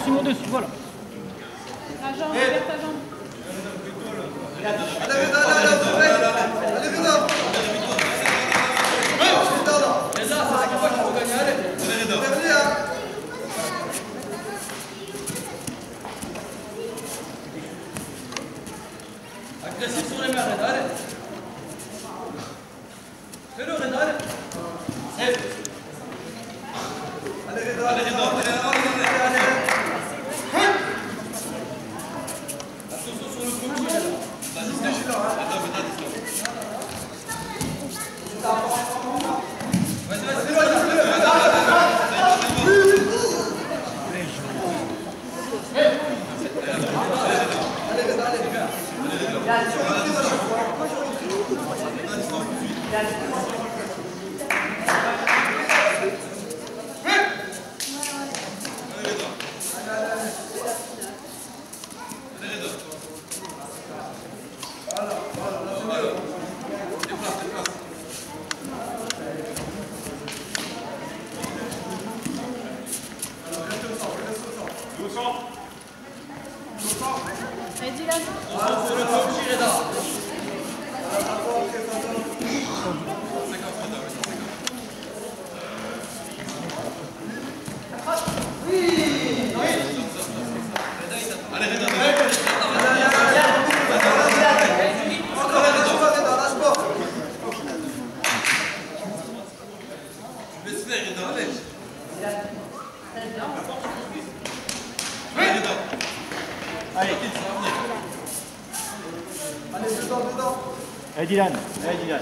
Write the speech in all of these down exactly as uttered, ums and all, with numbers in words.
Simon, dessus, voilà. La jambe, vers ta jambe. Allez, Reda, allez, allez, allez, Reda. Reda, c'est la fois qu'il faut gagner, allez. Allez, Reda. Dernier, hein. Agressif sur les mains, Reda, allez. Fais-le, Reda, allez. Allez, Reda, allez, Reda, allez, allez, allez. Attention sur le coup, Reda. Vas-y, c'est là. Attends, Reda, dis-le. Vas-y, vas-y, vas-y. Allez, Dylan. Sur le coup, Reda. Allez. Allez, dedans, dedans. Allez, Dylan. Allez, Dylan.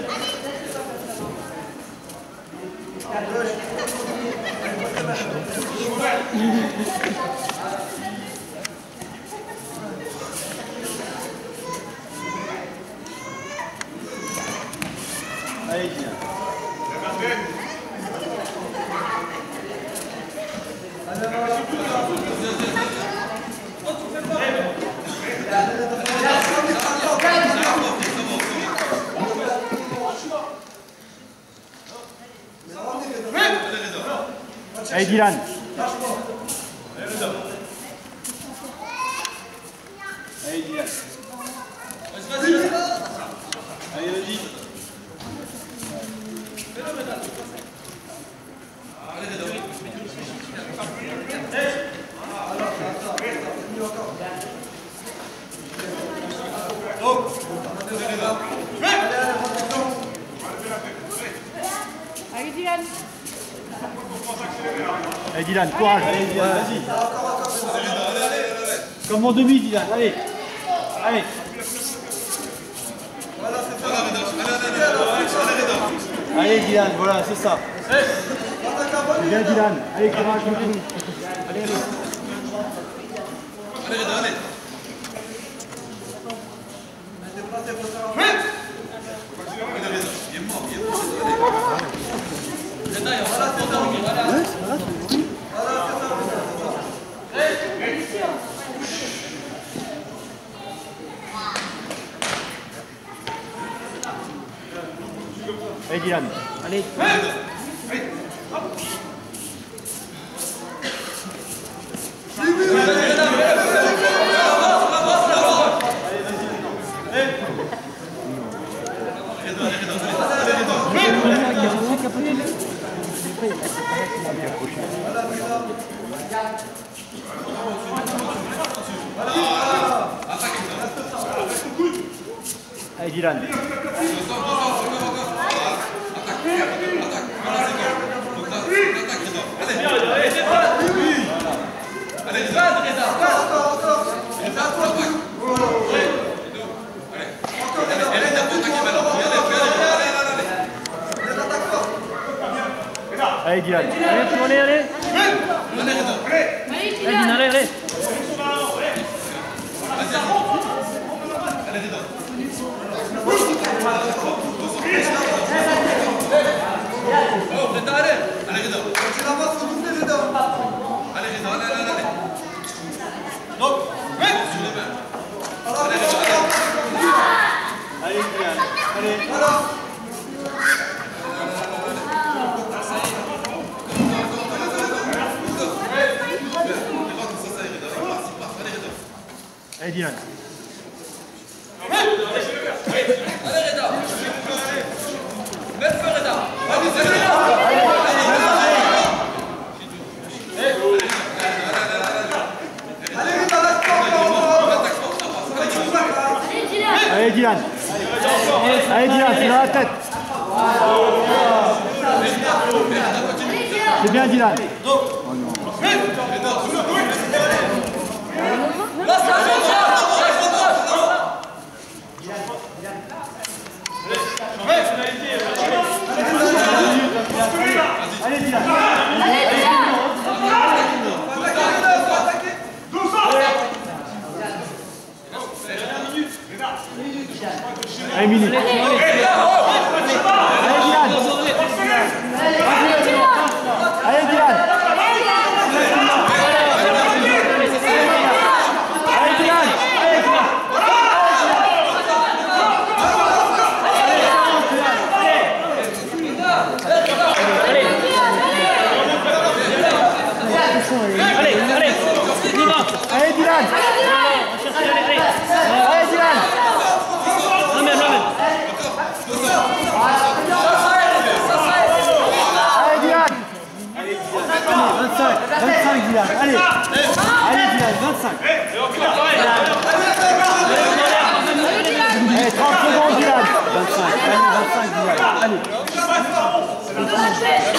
Allez, Dylan. Allez, Dylan. Allez, Dylan. Vas-y, vas-y. Allez, vas-y. Fais-le, Reda. Allez, Reda. Allez, Dylan. Allez, Dylan, courage. Allez, Dylan, vas-y. Comme en demi, Dylan. Allez. Allez. Allez, Dylan, voilà, c'est ça. C'est bien, Dylan. Allez, courage. Allez, allez. Allez, Reda, allez. Il est mort, il est mort. Reda, il y a pas de temps d'arriver, voilà. Allez, Dylan. Allez. Allez, Dylan. Allez, Dylan. Allez, tu allez, allez. Allez, Dylan, allez, allez. Oh, Reda, allez. Allez, Reda. C'est la base, faut doubler, Reda. Allez, Reda, allez, allez, allez. Donc, sur les mains. Allez, Reda, allez. Allez, Dylan. Allez. Voilà. Allez, Dylan. Allez, Reda. Mets le feu, Reda. Allez, c'est Reda. Allez, Dylan. Allez, Dylan, c'est dans la tête. C'est bien, Dylan. Oh non. Allez, Dylan. Allez, minute. Allez, Dylan. Allez, Dylan. Allez, allez, on y va. Allez, Dylan. Allez, Dylan. Ramène, ramène. Allez, Dylan. vingt-cinq, vingt-cinq, Dylan. Allez. Allez, Dylan, vingt-cinq. Allez, trente secondes, Dylan. vingt-cinq, allez, vingt-cinq, Dylan. Allez.